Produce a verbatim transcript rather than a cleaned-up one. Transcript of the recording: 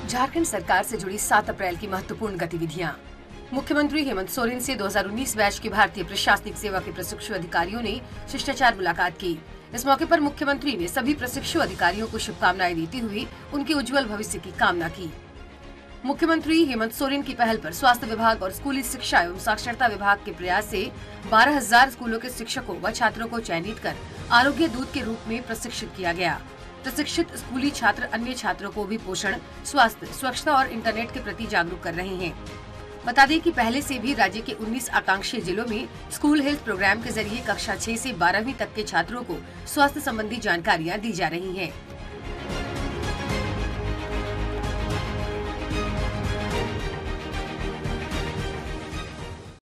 झारखंड सरकार से जुड़ी सात अप्रैल की महत्वपूर्ण गतिविधियां। मुख्यमंत्री हेमंत सोरेन से दो हज़ार उन्नीस बैच के भारतीय प्रशासनिक सेवा के प्रशिक्षु अधिकारियों ने शिष्टाचार मुलाकात की। इस मौके पर मुख्यमंत्री ने सभी प्रशिक्षु अधिकारियों को शुभकामनाएं देते हुए उनके उज्जवल भविष्य की कामना की। मुख्यमंत्री हेमंत सोरेन की पहल पर स्वास्थ्य विभाग और स्कूली शिक्षा एवं साक्षरता विभाग के प्रयास से बारह हजार स्कूलों के शिक्षकों व छात्रों को चयनित कर आरोग्य दूत के रूप में प्रशिक्षित किया गया। प्रशिक्षित स्कूली छात्र अन्य छात्रों को भी पोषण, स्वास्थ्य, स्वच्छता और इंटरनेट के प्रति जागरूक कर रहे हैं। बता दें कि पहले से भी राज्य के उन्नीस आकांक्षी जिलों में स्कूल हेल्थ प्रोग्राम के जरिए कक्षा छह से बारहवीं तक के छात्रों को स्वास्थ्य संबंधी जानकारियां दी जा रही हैं।